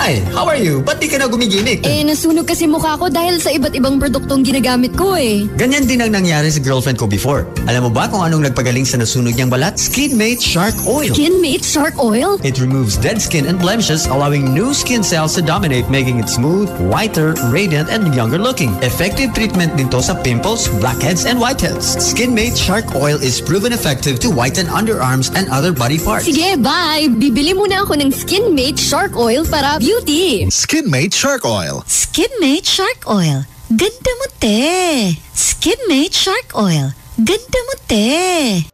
Hi, how are you? Ba't di ka na gumigimik? Nasunog kasi mukha ko dahil sa iba't ibang produktong ginagamit ko eh. Ganyan din ang nangyari sa girlfriend ko before. Alam mo ba kung anong nagpagaling sa nasunog niyang balat? Skinmate Shark Oil. Skinmate Shark Oil? It removes dead skin and blemishes, allowing new skin cells to dominate, making it smooth, whiter, radiant, and younger looking. Effective treatment din to sa pimples, blackheads, and whiteheads. Skinmate Shark Oil is proven effective to whiten underarms and other body parts. Sige, bye! Bibili muna ako ng Skinmate Shark Oil para beauty. Skinmate Shark Oil. Skinmate Shark Oil. Ganda mo, te. Skinmate Shark Oil. Ganda mo, te.